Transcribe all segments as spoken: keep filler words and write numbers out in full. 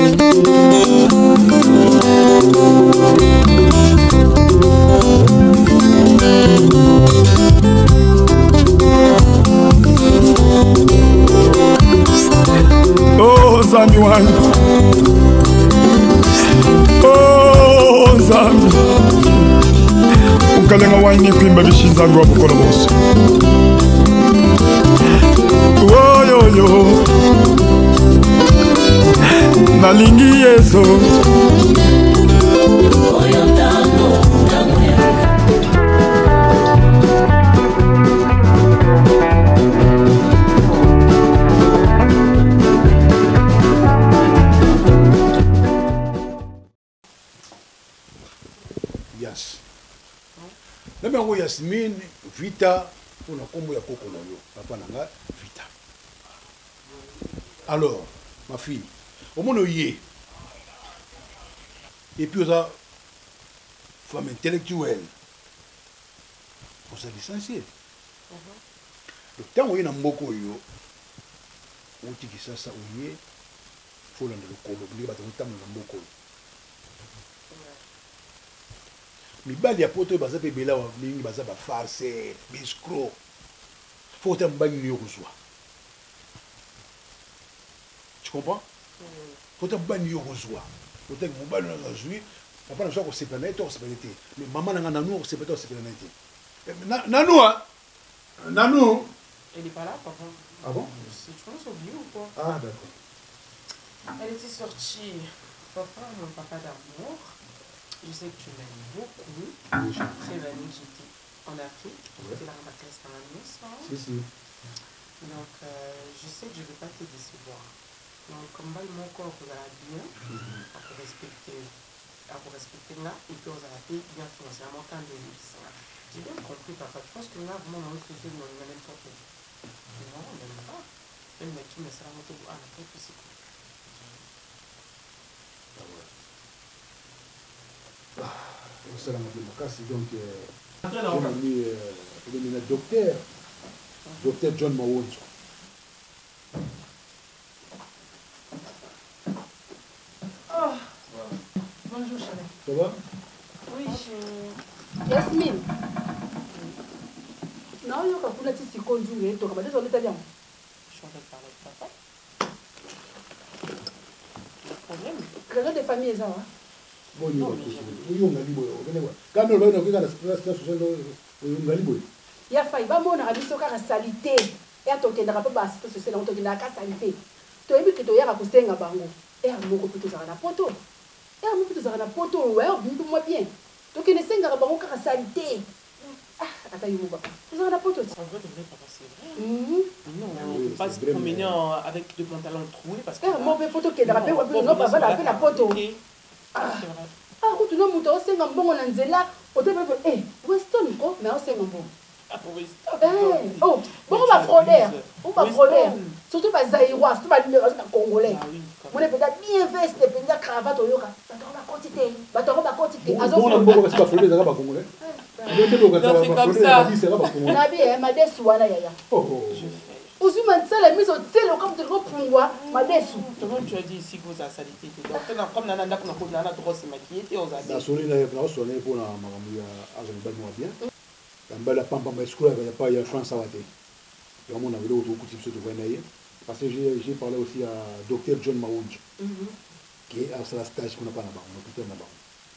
Oh, Zambi one. Oh, Zambi. Ukalenga wine kwimba bishinza ngwa mukolo bose. Oh yo yo. Nalingi yeso. Même Yasmine, Vita, on a combo ya koko na yo, papa nanga Vita. Alors, ma fille, au monde y et puis on a femme intellectuelle, on s'est licencié. Le temps où il y a un moko yo, on dit que ça ça où y est, faut l'en le colo, oublier bah on t'a un moko. Mibali ya poto baza pe bela wa mingi baza ba farce biscro faut te mbani yo kozwa tu comprends faut te mbani yo kozwa faut te mbani na zui papa na soko sepana to sepana te mais maman na nanu ko sepana to sepana te nanu ah nanu elle est pas là papa. Ah bon c'est tu penses oublié ou quoi? Ah d'accord. Elle était sortie papa mon papa d'amour. Je sais que tu m'aimes beaucoup. Très l'année que j'étais en Afrique. J'étais là en vacances dans la messe. Si, si. Donc, euh, je sais que je ne vais pas te décevoir. Donc, comme va mon corps, vous allez bien, à pour respecter, à pour respecter là, et puis vous allez bien financièrement quand de ça. J'ai bien compris, papa. Je pense que là, vraiment, on va traiter de même pas. Non, même pas. Même qui me sera monté à la tête, c'est quoi? C'est la démocratie, donc on a mis le docteur, docteur John Mawonzo. Oh, bonjour chérie. Ça va? Oui, je... Yasmine. Non, il y a un peu de temps si conduit, tu vas désolé, t'as bien. Je suis en train de parler de papa. Le problème. Regarde des familles, ça, hein? Bon, il y a un peu quand on va dans la situation, il y a failli, va mon ami, c'est la salité. Et à ton qui n'a pas basse, c'est là où tu n'as qu'à salité. Tu as vu que tu as accosté un bango. Et à mon copie, tu as un poteau. Et à mon copie, tu as un poteau. Ouais, dis-moi bien. Tu qui ne sais pas bango qu'à salité. Ah, attends, il m'a pas. Tu as un poteau. En vrai, de vrai, papa, c'est vrai. Non, on ne peut pas se promener avec deux pantalons troués parce que. Ah, mon poteau qui est dans la paix, on va pas la paix la poteau. Ah, ah, tu n'as pas de temps, bon, on a nzela, on te fait, eh, Weston, quoi, mais on sait mon bon. Ah, pour Weston. Oh, bon, on va frauder, on va frauder. Surtout pas Zaïrois, surtout pas les Congolais. On est peut-être bien veste, peut-être cravate, on y aura. Bah, on va quantité, bah, on va quantité. Ah, bon, on va pas frauder, ça va pas Congolais. C'est comme ça. On a bien, ma déçu, voilà, yaya. Oh, oh. Aussi, maintenant, la mise au tel, comme tu le reprends, ma déçu. Comment tu as dit ici que vous avez salité? Donc, comme Nana, qu'on a fait Nana, droit, c'est maquillé, et on a dit. La soleil, là, il y a un soleil pour la maramouille à Azerbaïdjan bien. Il y a pas de school, il n'y a pas de France à la tête. Et on a vu l'autre coup de ce parce que j'ai parlé aussi à docteur John Mawonzo, qui est à ce stage qu'on n'a pas là-bas, on a plutôt là-bas.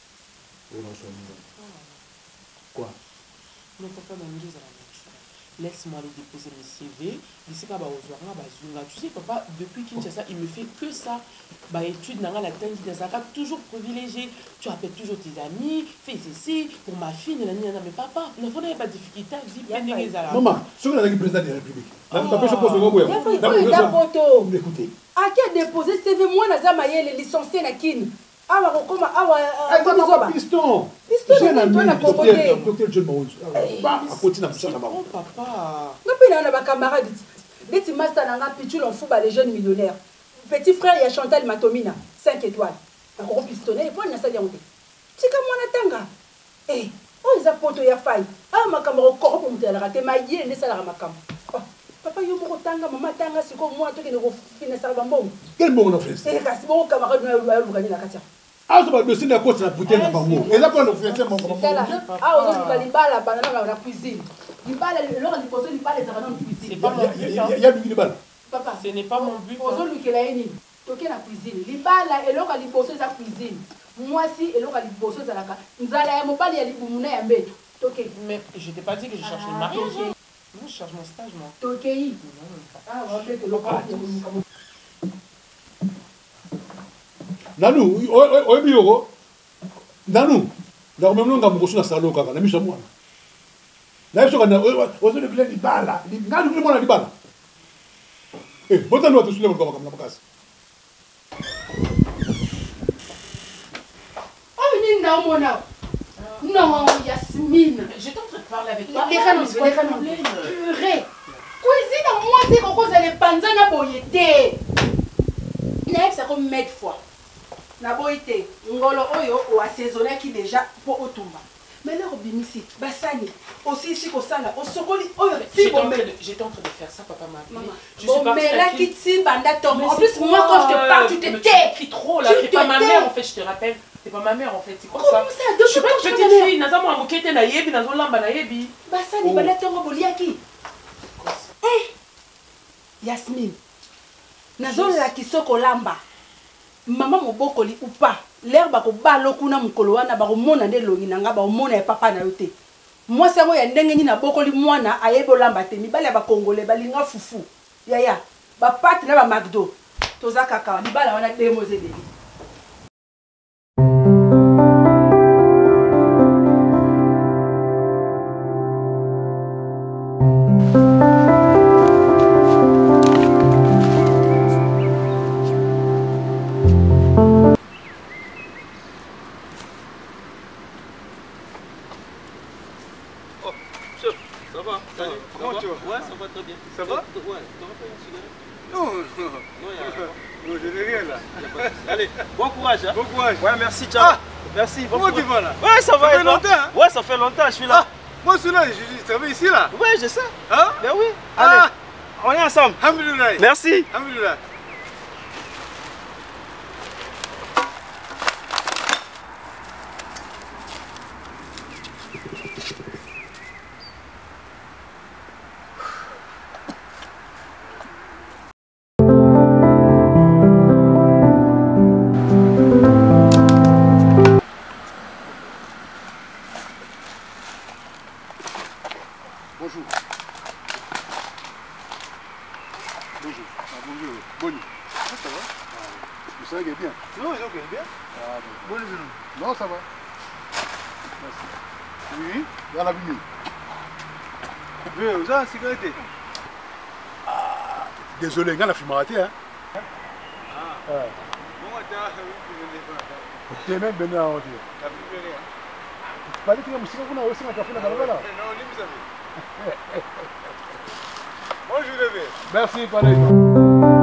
Quoi? Non, papa, ma mise à la laisse-moi aller déposer mes C V. Tu sais, papa, depuis Kinshasa, il me fait que ça. Bah, étude, la toujours privilégié. Tu appelles toujours tes amis, fais ceci, pour ma fille, mais papa, il n'y a pas de difficulté. Maman, ce que le président de la République, il y a photo. À qui a déposé C V, moi, les licenciés, na kin. Ah, comment ah, piston. Piston, j'ai un docteur John Mawonzo. Ah, papa. Il y a des camarades. Les master n'a pitchoul en football les jeunes millionnaires. Petit frère, il y a Chantal Matomina, cinq étoiles. Un gros pistonnet, il faut une salle de c'est comme mon atanga. Eh, oh, ils ont poté, il y a faille. Ah, ma camarade, corps pour me dire, la raté, ma yé, n'est ça la ma cam. Papa, yo moko tanga, maman tanga, c'est comme moi, toi qui ne refines ça, bon. Quel bon on a fait? Eh, kasi bon, camarade, nous allons gagner la katia. Ah, ça va dossier de la côte, la bouteille n'a pas mot. Et là, quand on fait ça, mon Ah, on a dit la banane dans la cuisine. Il parle, alors, il pose, il parle des dans la cuisine. C'est pas mon but. Il y a du bal. Papa, ce n'est pas mon but. Pose lui qui l'a éni. Toqué la cuisine. Il parle, et l'autre, il pose sa cuisine. Moi, si, et l'autre, il pose sa la nous allons mon pali, il boumouné un bête. Toqué. Mais je t'ai pas dit que je cherche le mariage. Moi, je cherche mon stage, moi. Toqué. Ah, on va faire que l'autre, Nanou, oui, oui, Nanou, dans le même temps, je suis à Salo, je suis à moi. Là, je suis à Salo, di bala, di ngadu ni mwana di bala. Eh, bota no tusule mo kama makasi. Oh, ni na mona. Non, Yasmine. J'étais en train de parler avec toi. Les canons, les canons. Purée. Cuisine à moi, c'est qu'on cause les panzana boyete. N'est ça comme mettre fois. Na boyete. Ngolo oyo o assaisonné qui déjà pour otumba. Mais là, Obimisi, Bassani, aussi ici qu'au Sala, au Sokoli, oh, j'étais en, en train de faire ça, papa m'a appelé. Je bon, suis partie mais là, qui Kitsi, Banda, Tom. En plus, moi, quand je te parle, tu te tais. Tu trop là, t'es pas ma mère en fait, je te rappelle. T'es pas ma mère en fait, c'est quoi ça? Comment ça? Je suis pas une petite fille, naza moi mokete na yebi, nazo lamba na yebi. Bassani, Banda, Tom, Boliaki. Yasmine, nazo la kisoko lamba. Maman mobokoli ou pas. L'herbe ko balo kuna mukolo wana ba ko mona nde longi nanga ba mona e papa na yote. Moi c'est moi ya ndenge ni na bokoli mwana ayebo lamba te mibale ba congolais balinga fufu. Ya ya. Ba pati na ba McDo. Toza kaka libala wana demo zede. Ça va? Ouais, t'aurais pas une cigarette? Non, non. Non, il y a rien. Non, je n'ai rien là. Allez, bon courage. Hein? Bon courage. Ouais, merci, ciao. Ah, merci. Bon comment courage. tu vas là? Ouais, ça va. Ça fait longtemps, hein? Ouais, ça fait longtemps, je suis là. Ah, moi, je suis là, je, je travaille ici là. Ouais, je sais. Hein? Ben oui. Allez, Ah. on est ensemble. Alhamdulillah. Merci. Alhamdulillah. Bonjour. Bonjour. Ah, bonjour. Bonne. Ah, ça va? Ah, vous savez bien? Non, ils ont bien. Ah, bon. Bonne journée. Non, ça va. Merci. Oui, il y a la vie. Oui, vous avez la sécurité? Ah, désolé, il y a la fumée. Hein? Ah. Ah. Bon, tu es même venu à Haute. Tu as vu venir? Bali tu as aussi qu'on a aussi un café là-bas. Non, non, ni vous savez. Bonjour bébé. Merci, pareil.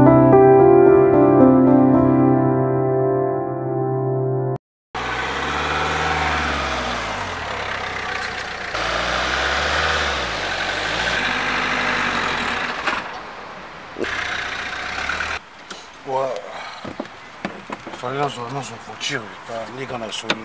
Ouais. Il fallait là vraiment son voiture, pas les gars dans son numéro.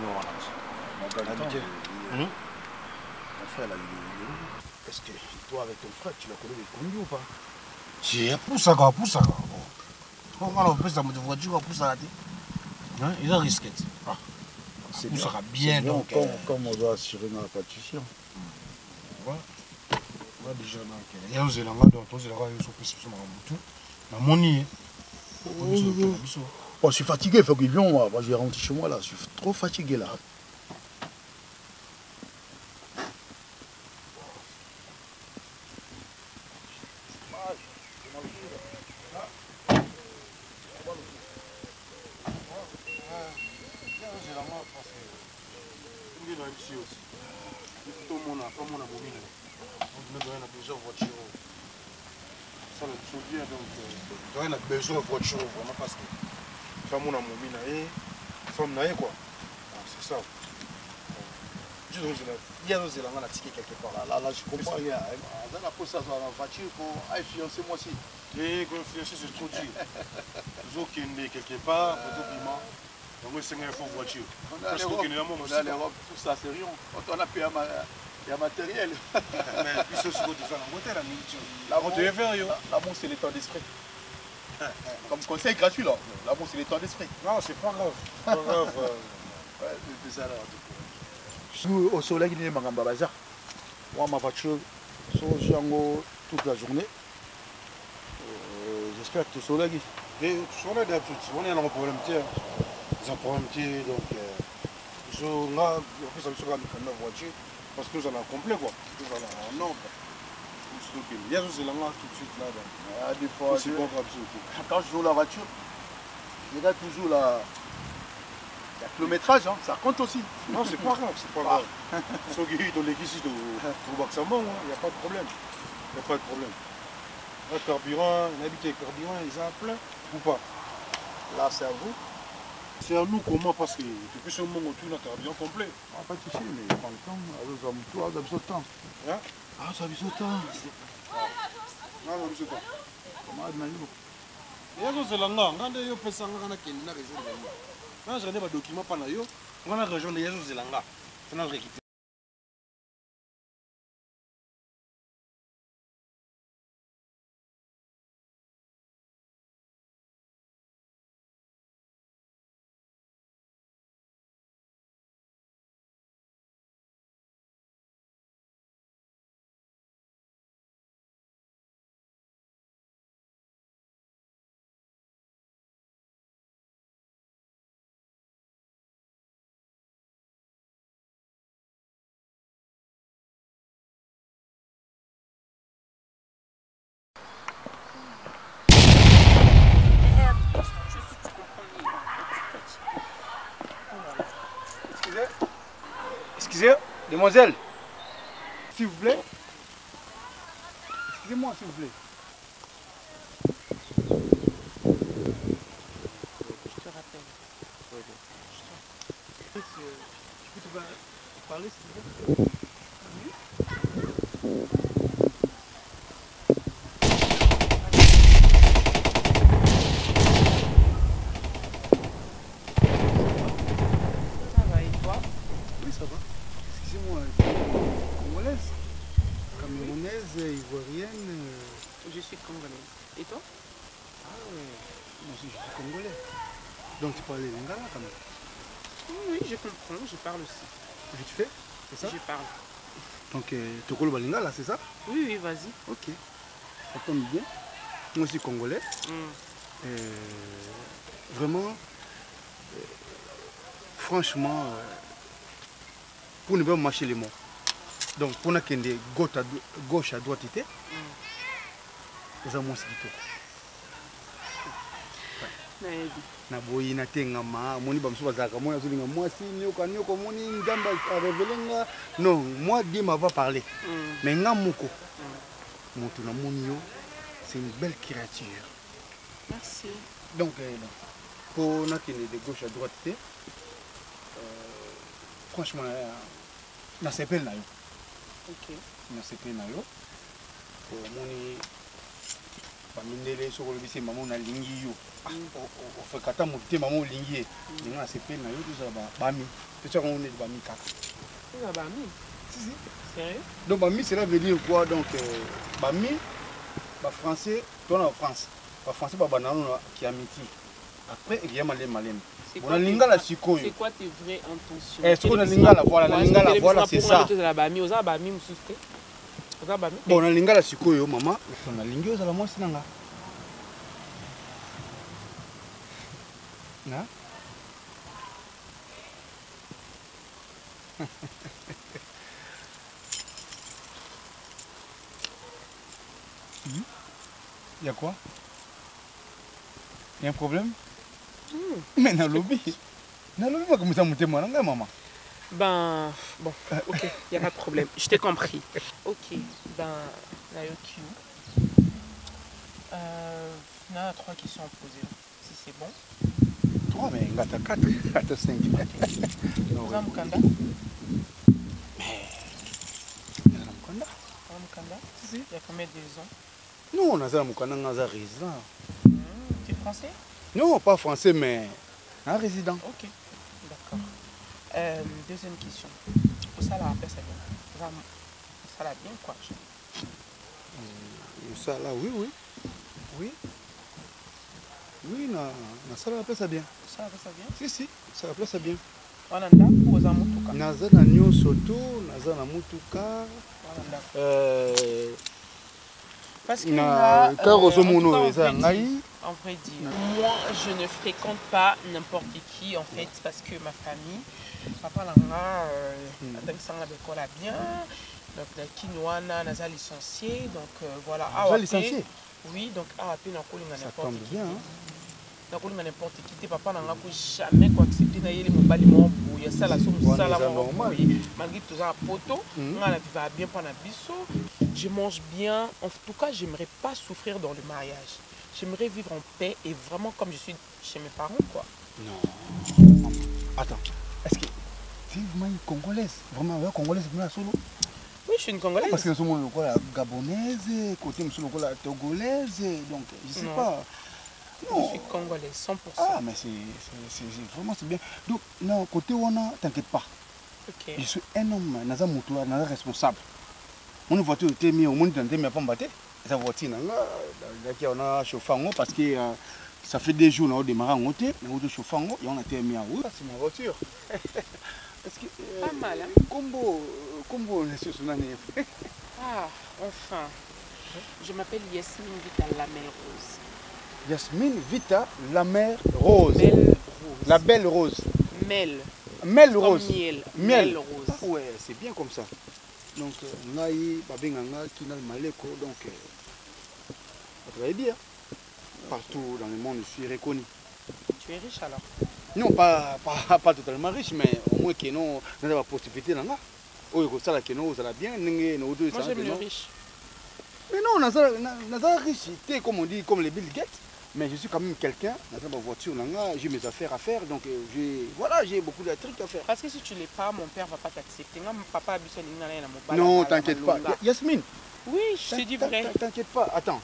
Est-ce que toi avec ton frère tu la connais les conduits ou pas? Si, pour ça, pour ça. Comment on peut ça, de voiture pour ça? Il a risqué. C'est pour ça bien donc. Comme on doit assurer ma partition. Ouais. Ouais, déjà donc. Il y a un zéland donc tous les gars ils sont plus sur tout. La monnaie. Oh, je suis fatigué, il faut qu'ils viennent. Moi, je vais rentrer chez moi là. Je suis trop fatigué là. On a besoin de voiture vraiment parce que femme on a mon mina et femme naïe quoi. C'est ça. Il y a aussi la ticket quelque part. Là, là, je comprends rien. Dans la poste, ça va en voiture pour influencer moi aussi. Et quand influencer, c'est trop dur. Toujours qu'il y ait quelque part, donc c'est une fausse voiture. On a les robes, tout ça, c'est rien. Quand on a payé il y a matériel. Mais puis ce serait de faire la beauté, la nourriture. L'amour, c'est l'état d'esprit. Comme conseil gratuit, là. L'amour, c'est l'état d'esprit. Non, c'est pas grave. C'est pas grave. Ouais, c'est ça, là. Nous, au soleil, il y a un bazar. Moi, ma voiture, je suis toute la journée. J'espère que le soleil. Et sur la date, on a un problème, tiens. Ils ont un problème, tiens. Donc, on a une voiture. Parce que nous allons complet, quoi. Nous allons en ordre. Il y a aussi là tout de suite là. Ah, des fois, c'est bon comme ça. Quand je joue la voiture, je regarde toujours la. Le kilométrage, hein, ça compte aussi. Non, c'est pas grave, c'est pas grave. Ceux qui ont les ici au Baxamon, il n'y a pas de problème. Il n'y a pas de problème. Le carburant, l'habitude du carburant, ils ont plein ou pas? Là, c'est à vous. C'est à nous comment? Parce que depuis ce moment où tu as un carburant complet. Ah, pas de souci, mais prends le temps. Vous avez besoin de temps. Hein? Ah, ça a besoin de temps. Ah, ça a besoin de temps. Comment est-ce il y a des gens qui ont des gens qui ont des quand je regarde les documents, on a rejoint les gens Zelanga. On a récupéré. Excusez, demoiselle, s'il vous plaît. Excusez-moi, s'il vous plaît. Je te rappelle. Oui, je, je peux te parler, s'il vous plaît? Ça va et toi? Oui, ça va. Excusez-moi, congolaise, camerounaise, ivoirienne. Je suis congolaise. Et toi? Ah ouais, moi aussi je suis congolais. Donc tu parles lingala quand même? Oui, je comprends, je parle aussi. Vite fait, c'est ça? Je parle. Donc tu parles lingala, c'est ça? Oui, oui, vas-y. Ok. Ça tombe bien. Moi aussi congolais. Mm. Euh, vraiment, euh, franchement, euh, pour ne pas marcher les mots. Donc, pour ne pas gauche à, gauche à droite, c'est ça moi c'est tout. Na boyi na tenga ma moni ba msuba zaka moni azulinga moi si nyoka nyoko moni ndamba a révéler non moi dit m'a pas parlé mm. Mais nga moko mm. Moto na moni yo c'est une belle créature. Merci. Donc euh, pour na kene de gauche à droite euh, franchement euh, na sepel na yo. OK. Na sepel na yo. Pour moni Pamindele sur le lycée maman na lingi yo. On fait kata monter maman lingi. Ni na sepel na yo tout ça ba bami. Tu sais on est bami kaka. C'est ça bami. Si si. Sérieux? Donc bami cela veut dire quoi donc euh, bami ba français toi en France. Ba français ba banano qui amitié. Après il y a malem malem. On a lingala sikoyo. C'est quoi tes vraies intentions? Est-ce qu'on a lingala voilà la lingala voilà c'est ça. La bami oza bami mususte. Bon, on a lingala sikoyo maman, on a lingi aux alamons sinanga. Na? Il y a quoi? Il y a un problème? Mm. Mais dans le lobby. Dans le lobby, pas comme ça monter moi, non, maman. Ben, bon, ok, il n'y a pas de problème. Je t'ai compris. Ok, ben, là, ok. Euh, on a trois questions à poser. Si c'est bon. Trois, mais on a quatre, quatre, cinq. Oza Mukanda? Mukanda? Si. Il y a combien de ans? Non, Naza Mukanda, Naza résident. Mmh. Tu es français? Non, pas français, mais un résident. Ok, d'accord. Euh, deuxième question. Pour ça, la paix, ça vient. Vraiment, ça l'a bien, quoi. Ça là, oui, oui. Oui. Oui, na, na ça la paix, ça bien. Ça la paix, ça vient? Si, si, ça la paix, ça bien. On a un ou aux amoutouka? Naza na nyo soto, naza na mutuka. Euh. Parce que na là, euh, karo en, tout cas, somuno en, eza vrai ngai. dire, en vrai dire, moi je ne fréquente pas n'importe qui en fait parce que ma famille, papa langa, tant que ça a d'école à bien, donc la quinoana naza licencié, donc euh, voilà. Naza licencié? Oui, donc A A P n'a pas Ça n'importe tombe qui. bien. Hein? N'a pas n'importe qui. Papa n'a pas jamais quoi accepter na yeli mobali mo bouya ça la somme ça la normal. Malgré tout ça poto, on a va bien pendant biso. Je mange bien. En tout cas, j'aimerais pas souffrir dans le mariage. J'aimerais vivre en paix et vraiment comme je suis chez mes parents, quoi. Non. Attends. Est-ce que tu es vraiment une Congolaise? Vraiment, ouais, Congolaise, vraiment solo? Oui, je suis une Congolaise. Parce que nous sommes la gabonaise, côté nous sommes la togolaise, donc je sais non. pas. Non. Je suis congolaise, cent pour cent. Ah, mais c'est vraiment c'est bien. Donc, non, côté on a, t'inquiète pas. Okay. Je suis un homme, je suis un responsable. Mon voiture était mise au monde dans le temps, mais la voiture, on a chauffé parce que euh, ça fait des jours qu'on a démarré en hôtel, on a chauffé et on a été mis en route. C'est ma voiture. Est-ce que, euh, pas mal, hein? Combo, combo, on est sur son année. Ah, enfin. Je m'appelle Yasmine Vita Lamel Rose. Yasmine Vita Lamel Rose. Belle Rose. La belle rose. Mel. Mel Rose. Comme miel. Miel. Mel Rose. Ah, ouais, c'est bien comme ça. Donc, Naï, Babenganga, Kinal Maleko, donc, euh, ça travaille bien. Partout dans le monde, je suis reconnu. Tu es riche alors? Non, pas, pas, pas totalement riche, mais au moins que nous avons la possibilité là. Oui, ça là que nous allons bien. Moi j'aime le riche. Mais non, nous avons riche, comme on dit, comme les Bill Gates. Mais je suis quand même quelqu'un, dans ma voiture, j'ai mes affaires à faire, donc j'ai voilà, j'ai beaucoup de trucs à faire. Parce que si tu ne l'es pas, mon père ne va pas t'accepter. Papa a besoin de non, t'inquiète pas. Yasmine. Oui, je te dis vrai. T'inquiète pas, attends.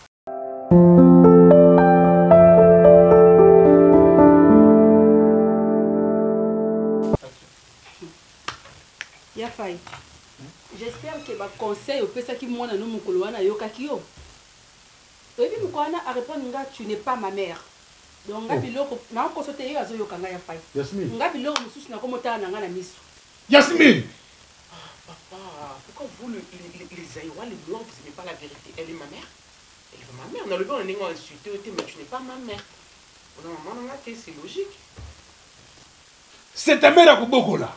Yafai, j'espère que ma conseil au pesa qui moi na no mukolo wana yokaki yo. Et puis mukwana a répondre nga tu n'es pas ma mère. Donc nga biloko na ko sote yo azo yokanga Yafai. Yasmine. Nga biloko mususu na ko motana na nga na miso. Yasmine. Papa, pourquoi vous les les les Aïwa, les blancs, ce n'est pas la vérité? Elle est ma mère. Elle est ma mère. On a le bon on est insulté, mais tu n'es pas ma mère. On a maman là, c'est logique. C'est ta mère à Koboko là.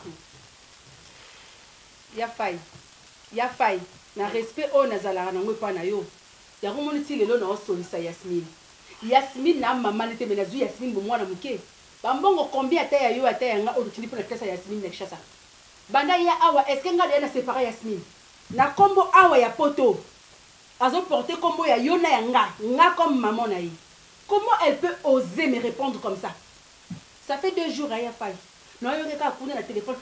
Yafai. Yafai. Na respect o nazala na ngwe pa na yo. Ya ko moniti lelo na osolisa Yasmine. Yasmine na maman était menazu Yasmine bo mwana muke. Bambongo combien ata ya yo ata ya nga o tindi pour la kasa Yasmine na kishasa. Banda ya awa est-ce que nga na séparer Yasmine? Na kombo awa ya poto. Azo porter kombo ya yo na ya nga, nga comme maman na yi. Comment elle peut oser me répondre comme ça? Ça fait deux jours à Yafai. Non yo ka kuna na téléphone.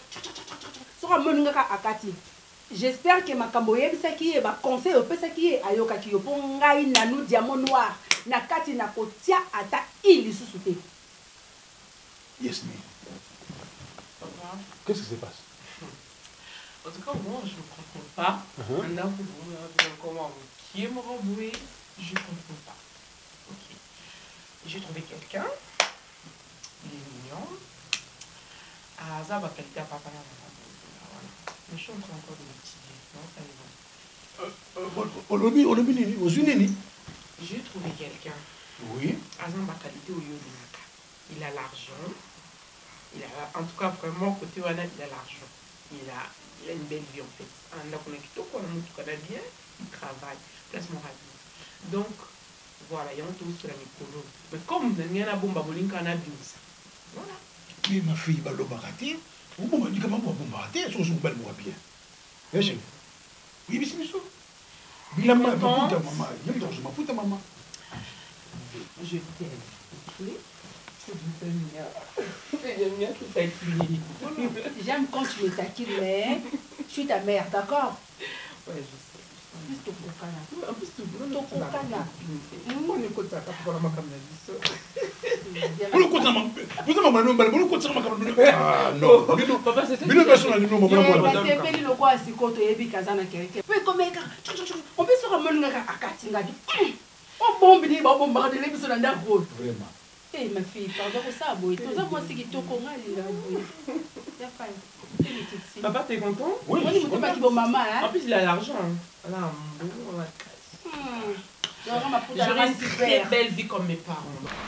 J'espère que ma camboye qui est ma conseil au pesa qui est ayoka ki yopo ngai na nous diamant noir na kati na kotia ata ili susute. Yasmine. Qu'est-ce qui se passe? En tout cas, moi, je ne comprends pas. Maintenant, comment qui est mon remboué, je ne comprends pas. Ok. J'ai trouvé quelqu'un. Il est mignon. Ah, ça va qualité à papa. Je suis en train encore de l'étudier. Non, aux Unis. J'ai trouvé quelqu'un. Oui. Azan qualité au Yolinaka. Il a l'argent. Il a, en tout cas, vraiment, côté Wana, il a l'argent. Il a, il a une belle vie en fait. Il travaille. Place morale. Donc, voilà, il y a un tour sur la micro. Mais comme il y a un bon baboulin qui a un voilà. Mais ma fille, elle va le vous m'avez dit comment vous m'avez dit, je suis bien. Oui, mais c'est ça. Il a ma maman. Il a ma foutre maman. Je t'aime. Oui. J'aime quand tu me taquines, mais je suis ta mère, d'accord? Ouais, je sais. S'il te plaît. En plus, tout le monde Tokokana. on écoute ça pour la macamna. Bolo ko sama. Bolo sama no mbale, bolo ko sama makam. Ah non. Papa c'était Bino personne ni no mama Eh, mama. parce que peli loko asikoto yebi kazana keke. Pe komeka. On peut se remonter à Katinga. On bombe ni ba bomba de lebiso na ndako. Vraiment. Eh ma fille, pardon pour ça boy. Tout ça moi c'est qui toko ngali là boy. C'est pas. Papa, t'es content? Oui, je suis content. Maman, hein? En plus, il a l'argent. Là, un bon, la casse. J'aurais une super belle vie comme mes parents.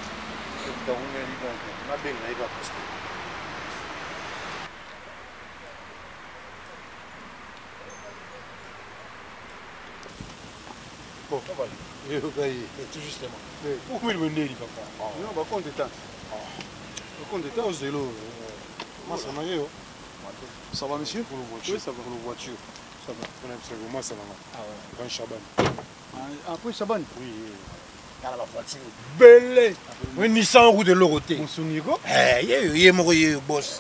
Bon, ça va aller. Eh, tout justement. Pourquoi il venait, papa? Non, bah, compte de temps. Compte de temps, c'est l'eau. Moi, ça m'a dit, ça va, monsieur? Pour la voiture. Oui, ça va pour la voiture. Ça va. On a observé, moi, ça va. Ah ouais. Grand Chaban. Après Chaban? Oui. Dans la voiture. Belle. Oui, Nissan roue de l'Oroté. Mon souvenir, quoi? Eh, il y a mon boss.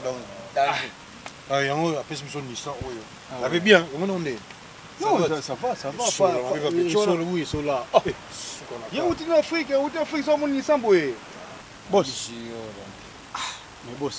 Ah, il y a un peu de Nissan, oui. Ça va bien, on en est. Non, ça va, ça va. Ils sont là, oui, ils sont là. Il y a où en Afrique, où en Afrique, ça mon Nissan, boy. Boss. Mais boss,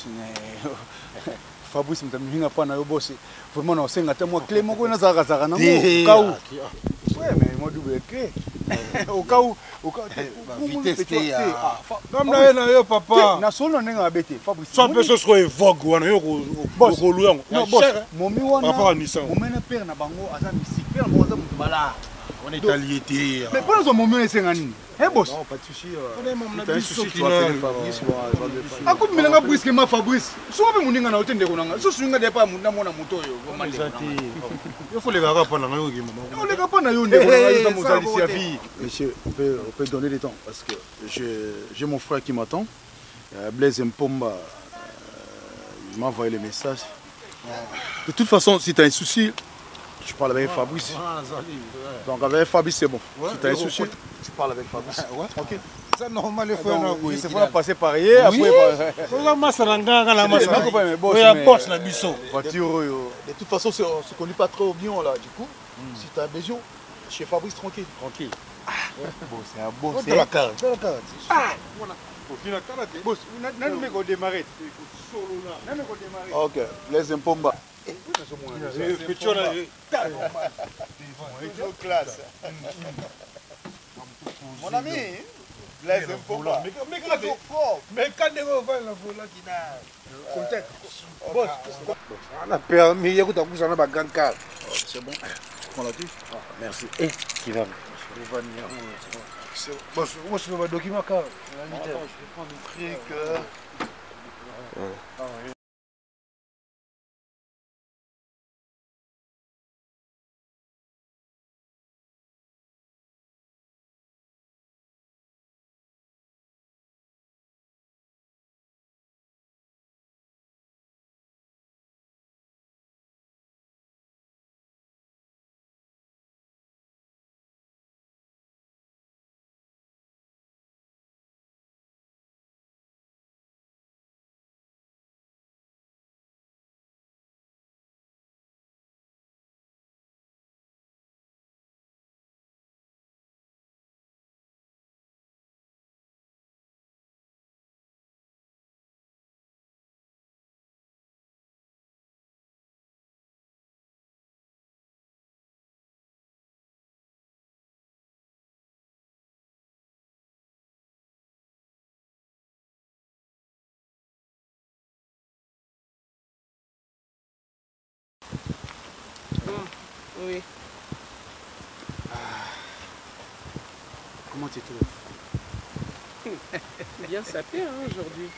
Fabrice mtamhinga pana yo boss. Vraiment na senga te mo clé moko na zaka zaka na mo kaou. Ouais, mais moi double clé. Au cas où, au cas où vitesse te ya. Comme na na yo papa. Na solo nenga abete Fabrice. Soit personne soit vogue wana yo ko ko luya. Non boss. Momi wana. Papa Nissan. Momena père na bango aza musique. Père bango aza mutubala. On est alliés. Mais pour nous momi esenga nini? Eh boss. Non, pas de souci. On est même T'as un souci, tu vas appeler Fabrice. Ako milanga briske ma Fabrice. Soka pe muninga na otende konanga. So swinga de pa munda mona moto yo. Il faut les gars pas na yo maman. On les gars pas na yo ndeko na yo ta mozali sia vie. Monsieur, on peut, on peut donner du temps parce que j'ai mon frère qui m'attend. Euh, Blaise Mpomba, euh, il m'a envoyé le message. De toute façon, si tu as un souci, tu parles avec Fabrice. Donc avec Fabrice, c'est bon. Si tu as un souci, tu parles avec Fabrice. Ouais. Ok. C'est normal, il faut il faut passer par hier. Oui. La masse la nganga la masse. Mais boss, mais boss la biso. Voiture. De toute façon, on se connaît pas trop bien là. Du coup, si tu as besoin, chez Fabrice, tranquille. Tranquille. Bon, c'est un bon. C'est la carte. C'est la carte. Ah. Au final, boss, nani me ko démarrer. Solo là. Nani me ko démarrer. Ok. Blaise Mpomba. Classe. Mon ami, Blaise Mpomba. Mais quand tu mais quand tu vas la vola qui n'a contact. Boss. On a permis il y a tout à na ba grand car. C'est bon. Prends la tue. Merci. Et qui va? Boss, moi je vais document car. Attends, je vais prendre un truc. Oui. Ah. Comment tu trouves? Bien sapé hein, aujourd'hui.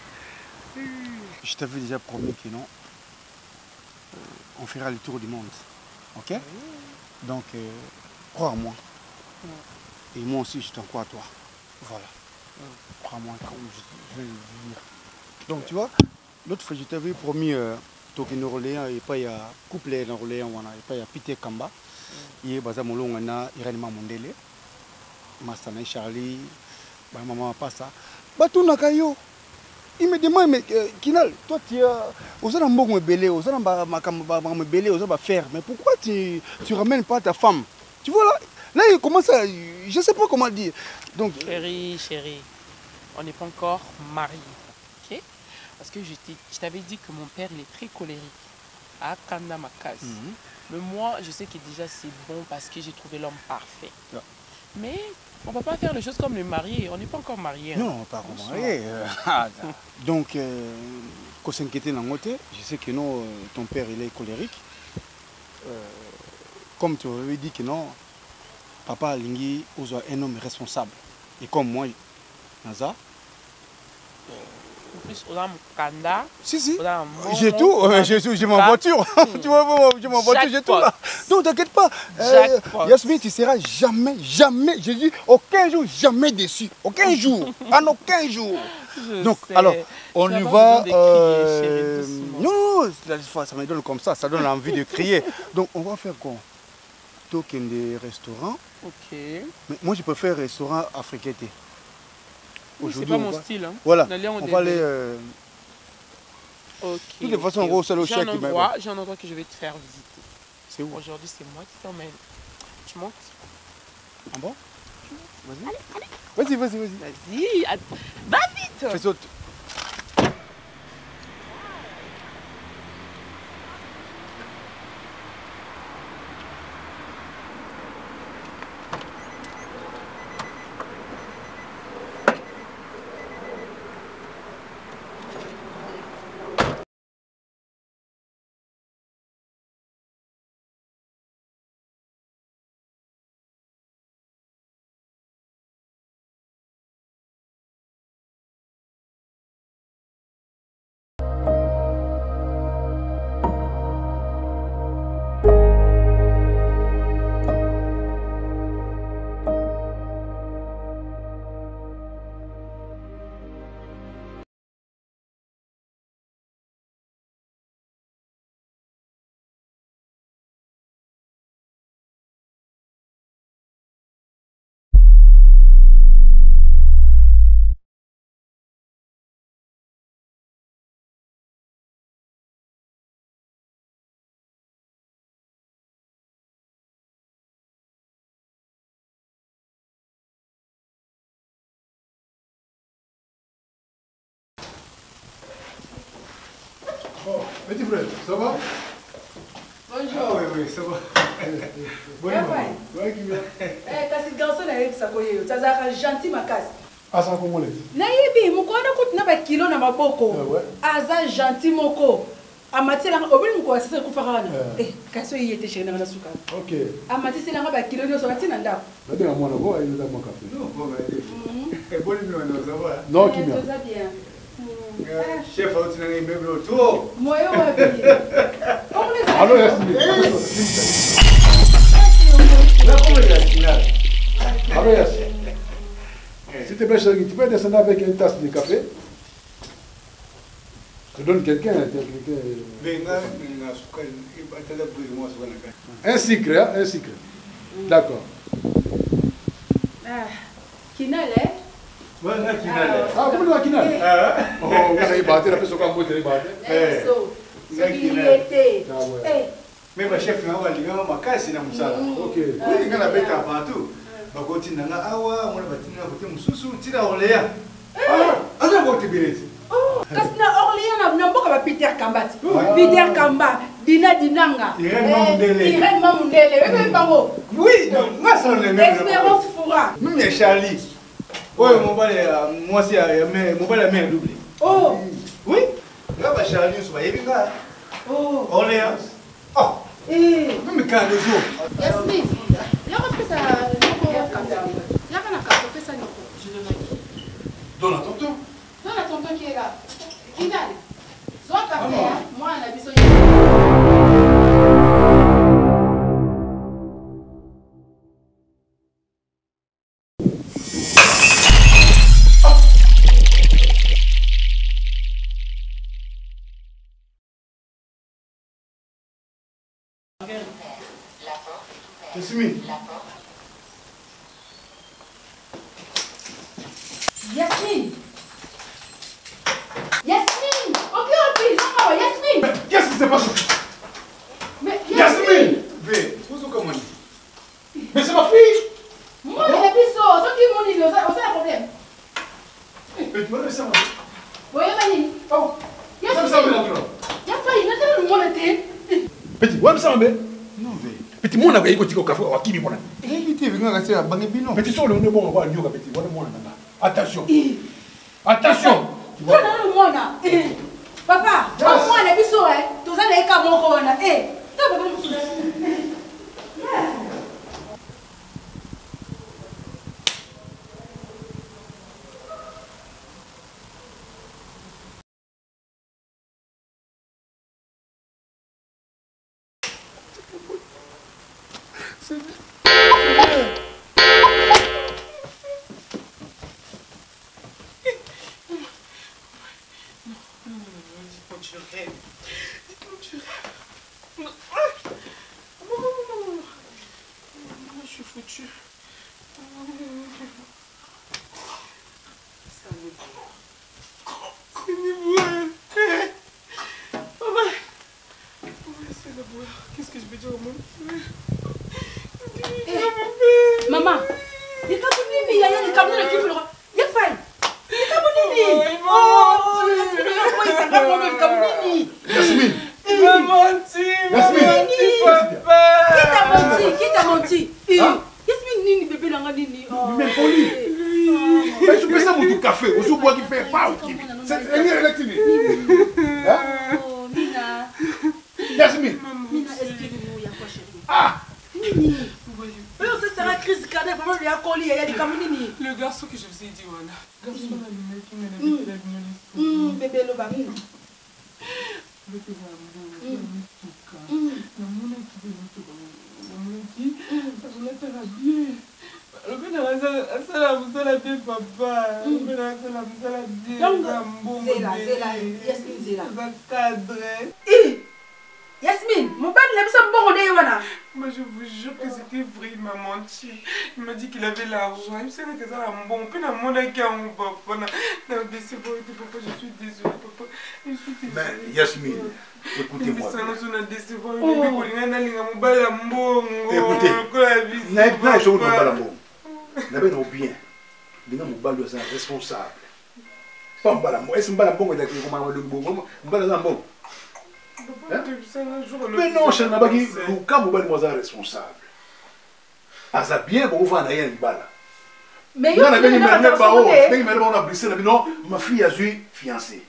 Je t'avais déjà promis que non, on fera le tour du monde. Ok? Oui. Donc, euh, crois en moi. Oui. Et moi aussi, je t'en crois à toi. Voilà. Oui. Crois-moi comme je vais le dire. Donc, tu vois, l'autre fois, je t'avais promis euh, Tokyo Orléans et pas il y a couple en Orléans, et pas il y a Peter Kamba. Il y a Baza Molongana, Irène Mamondele, Mastana Charlie, maman pas ça. Batou Nakayo. Il me demande, mais euh, Kinal, toi tu es aux alentours de Bélé, aux alentours de Bélé, aux alentours de faire, mais pourquoi tu ne ramènes pas ta femme? Tu vois là, Là, il commence à... Je ne sais pas comment dire. Donc... Chérie, chérie, on n'est pas encore mariés. Ok? Parce que je t'avais dit que mon père, il est très colérique. À Kanda Makas. Mm-hmm. Mais moi, je sais que déjà c'est bon parce que j'ai trouvé l'homme parfait. Yeah. Mais on ne va pas faire les choses comme les mariés. On n'est pas encore mariés. Non, hein. Pas encore mariés. Donc, euh, quand s'inquiéter dans côté, je sais que non, ton père il est colérique. Euh, comme tu avais dit que non, papa Lingi est un homme responsable. Et comme moi, Naza. En plus, on a mon Kanda. Si, si. J'ai tout. J'ai ma voiture. Tu vois, j'ai ma voiture, j'ai tout là. Donc, t'inquiète pas. Euh, Yasmine, tu seras jamais, jamais, j'ai dit, aucun jour, jamais déçu. Aucun jour. En aucun jour. Je Donc, sais. Alors, on y va. Euh... Non, ça me donne comme ça. Ça donne envie de crier. Donc, on va faire quoi? Token des restaurants. Ok. Mais moi, je préfère restaurant africain. Oui, c'est pas mon va... style. Hein. Voilà, on va aller... Euh... Ok. De toute façon, okay. C'est le chèque qui m'a... J'ai un endroit que je vais te faire visiter. C'est où? Aujourd'hui, c'est moi qui t'emmène. Tu montes? Ah bon? Vas-y. Vas-y, vas-y, vas-y. Vas-y, va vite. Fais saute. Bon, petit frère, ça va? Bonjour. Ah oui, oui, ça va. Bonjour. Ouais, qui vient? Eh, kasi garçon na yebi sakoye, ça zaka gentil makasi. Ah, ça congolais. Na yebi, mukona kuti na ba kilo na maboko. Aza gentil moko. Amati la obili mko asise kufaka na. Eh, kasi oyi yete shena na suka. OK. Amati sila nga ba kilo nyo so na tina ndako. Ndio na mwana bo ayi za mo café. Non, bon ba ide. Eh, boni mi wana ça va. Non, qui vient? Ça bien. Chef, tu n'as rien même autour. Moi, je vais allô, Yasmine. Allô, Yasmine. S'il te plaît, chérie, tu peux descendre avec une tasse de café? Je te donne quelqu'un. Un sucre, hein? Un sucre. D'accord. Ah, Kinale? Voilà, Kinale. Ah, comment tu Kinale? Oh, on va y battre, après, ce qu'on va y battre. Eh, so. C'est qui était. Mais ma chef, on va aller à ma casse, c'est comme ça. Ok. Oui, il y a la bête partout. Ma copine n'a pas awa, mon bâtiment a voté mon sous-sous, tu l'as Orléans. Ah, on a voté Béret. Oh, parce que Orléans n'a pas Peter Kamba. Peter Kamba, Dina Dinanga. Irène Mamoundele. Irène Mamoundele. Oui, non, moi, ça on est même. Espérance Foura. Même il y a Charlie. Oui, mon père, moi aussi, mon père a mis un doublé. Oh. Oui. Là, bah, Charlie, on se voit, il est là. Oh. Orléans. Oh. Eh. Même quand le jour. Yasmine, il y a un ça. Il y a un café, ça. Je le mets. Donne à tonton. Donne à tonton qui est là. Qui est là? Soit café, moi, on a besoin. Yasmine. Yasmine. Yasmine. Ok, reprise. Oh, Yasmine. Qu'est-ce qui s'est passé? Mais Yasmine. Vé, vous comment? Mais c'est ma fille. Petit, ouais, ça va. Non, mais. Petit, mon avait écouté au café, à qui mon ami. Invité, venez rester à Bangébino. Petit, sur le nom, on va dire petit, voilà mon ami. Attention. Attention. Voilà le monde. Papa, moi, on a vu ça, hein. Tout ça, les cas, mon corona. Eh, t'as pas vu ça? Qu'est-ce que je vais dire au monde? Maman, il y a pas de nini, il y a des camions qui veulent. Il y a faille. Il y a pas de nini. Oh, il y a pas de nini. Yasmine. Il m'a menti. Yasmine. Qui t'a menti? Qui t'a menti? Yasmine, nini, bébé, n'a nini. Mais poli. Je fais ça pour du café. On se boit qui fait pas. C'est un électrique. Oh, Mina. Yasmine. Mina, explique-nous, il y a quoi, chérie? Ah. Nini. Mais on se sera crise cardiaque, vraiment, il y a colis, il y a des camions, Nini. Le garçon que je vous ai dit, voilà. Le garçon là, le mec qui m'a dit qu'il a venu. Hum, bébé, le bari. Le bébé, le bébé, tout cas. Le monde qui veut tout cas. Le monde qui, je l'ai fait la bien. Le bébé n'a pas ça la moussa la bien, papa. Le bébé n'a pas la moussa la bien. Zéla, Zéla, Yasmine, Zéla. Ça cadre. Yasmine, mon père l'aime ça bon, on est là. Moi je vous jure que c'était vrai, il m'a menti. Il m'a dit qu'il avait l'argent. Il me savait que ça era bon. Puis il m'a dit qu'il avait papa. Non, c'est bon, papa, je suis désolée, papa. Je suis désolée. Mais Yasmine, écoutez-moi. Écoutez, n'a pas de balambon. N'a pas de bien. N'a pas de responsable. Pas de balambon. Est-ce que balambon est d'accord avec le bon? Balambon. Mais non, je n'ai pas dit que quand vous êtes responsable, ça bien pour vous faire un bala. Mais il y a un non, ma fille a eu fiancé.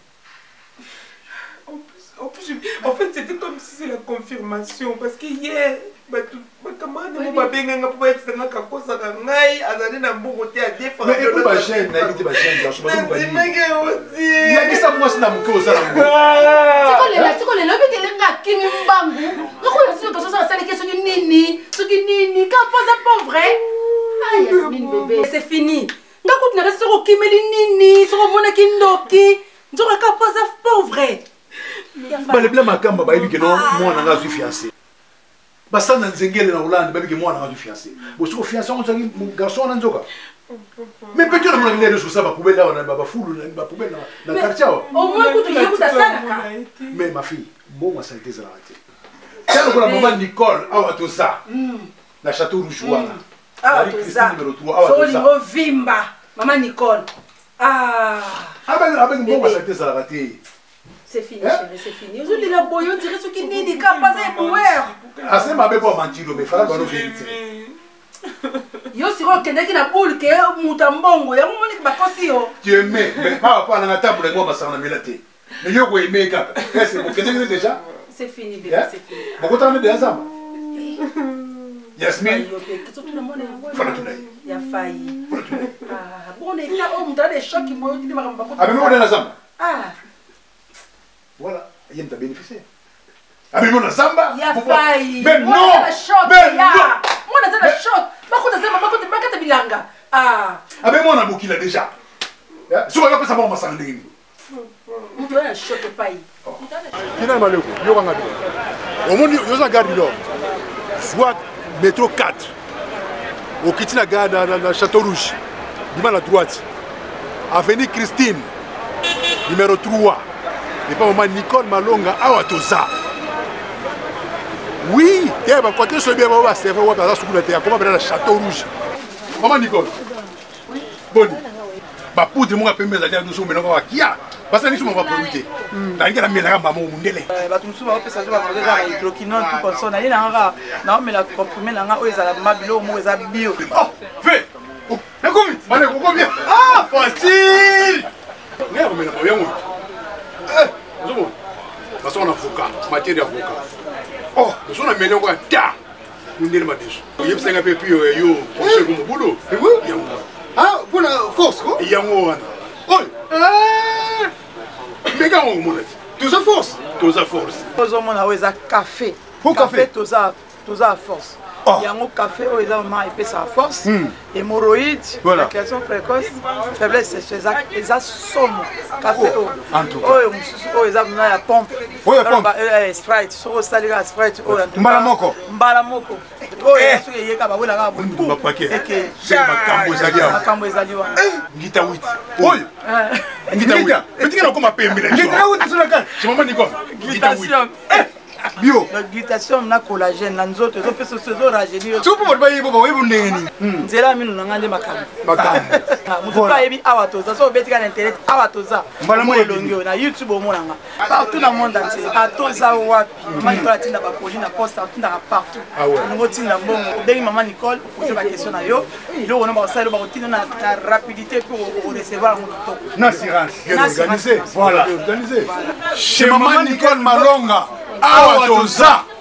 En plus, en fait, c'était comme si c'est la confirmation. Parce que hier, ma camarade ne m'a pas bien dit que c'était un caco, ça a été un bon côté à défendre. Mais écoute, ma chaîne, n'a pas été ma chaîne, je ne sais pas. Il y a qui ça, moi, c'est un peu aux alentours. Tu connais l'homme qui est là, qui est bambou. Tu connais ce que ça, c'est que c'est nini, ce qui nini, quand pas vrai. Ah, Yasmine, bébé, c'est fini. Nga kuti na resi ko kimeli nini, so mona kindoki. Nzoka ka pas pauvre. Ba le bla makamba ba yibike non moi na ngazu fiancé. Ba sana nzengele na Hollande ba yibike moi na ngazu fiancé. Bo siko fiancé on tsangi garçon na nzoka. Mais peut-être que mon nez sur ça va poubelle là on va foule na poubelle na quartier. Au moins kuti yekuta sana ka. Mais ma fille, bon ma santé ça raté. Quand on a maman Nicole awa to ça. Na château rouge wana. Ah, tout ça. Sur le vimba, maman Nicole. Ah. Ah ben, ah ben, bon, ma santé ça raté. C'est fini, chérie, c'est fini. Vous avez la boyau, tirez ce qui n'est pas pas un pouvoir. Ah, c'est ma belle pour mentir, mais il fallait qu'on nous fasse. Yo, si on connaît qu'il a boule, que Moutambongo, il y a un moment qui va passer. Tu aimais, mais pas à la table, moi, ma soeur, on a mis la tête. Mais yo, vous aimez, cap. Est-ce que vous connaissez déjà? C'est fini, bébé, c'est fini. Pourquoi t'en as des ensemble? Yasmine. Il y a failli. Ah, bon, les gars, on a des chocs qui m'ont dit. Ah, mais on est ensemble. Ah. Voilà, il y a un bénéficiaire. Ah, mais on a samba. Il y a failli. Mais non. Mais non. Mais non. Moi, on a des chocs. Par contre, c'est ma côté, ma côté bilanga. Ah. Ah, mais moi, on a beaucoup là déjà. Si on a pas ça, on va s'en aller. On doit un choc de failli. Finalement, le coup, il y aura un gars. Au moins, il y a un gars du Nord. Soit métro quatre. Au Kitina gare dans le Château Rouge. Du mal à droite. Avenue Christine. Numéro trois. Et pas maman Nicole Malonga Awatoza. Oui, il va compter sur bien maman c'est vraiว่าsur le terrain comment dans le Château Rouge. Maman Nicole. Oui. Bon. Ba poudre mon appel mes alliés nous sommes maintenant à Kia. parce que nous sommes pas productés. La ligue a mis la maman au mundele. Bato musu ba opesa zo ba projet za hydroquinone tout comme ça na yena nga na mais la comprimé na nga o ezala mabilo mo eza bio. Oh, fais. Oh, combien? Allez, combien? Ah, facile. Regarde mais na bien moi. Eh, c'est bon. Parce qu'on a avocat, matière d'avocat. Oh, nous sommes amenés quoi? Ta. Mundele madis. Yep senga pe puis yo, pour ce comme boulot. Oui. Ah, pour la force quoi? Yango wana. Oh. Ah. Mais quand on monte, tout ça force, tout ça force. Aux hommes on a oza café. Pour café, tout ça, tout ça force. Il y a un café où ils ont épais sa force, hémorroïdes, éjaculation précoce, faiblesse sexuelle, ils ont somme café où ils ont la pompe, Sprite, sur le salaire à Sprite, Mbalamoko, Mbalamoko. Oh, il y a un la bombe paquet. C'est ma cambo zalia. Ma cambo zalia. Gita huit. Oui. Gita huit. Mais tu as comment payer mille. Gita huit sur la carte. Je m'en dis quoi? Gita huit. Bio. La glutathium na collagène na nzoto zo peso zo rajeunir. Tu peux pas y bobo oui bundeni. Nzela minu na ngande makambo. Makambo. Mutuka yebi awa toza so betika na internet awa toza. Mbala mo elongo na YouTube omonanga. Partout na monde entier. Atoza wapi. Mama Nicole atinda ba Pauline Costa atinda partout. Ngo tinda mbongo. Bengi Mama Nicole poser ba question na yo. Ilo ona ba sala ba tinda na rapidité pour recevoir mon top. Na assurance. Organisé. Voilà, organisé. Chez Mama Nicole Malonga. Awa toza.